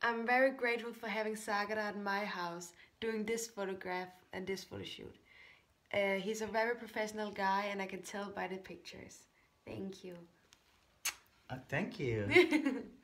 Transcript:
I'm very grateful for having Sagara at my house doing this photograph and this photo shoot. He's a very professional guy and I can tell by the pictures. Thank you. Thank you.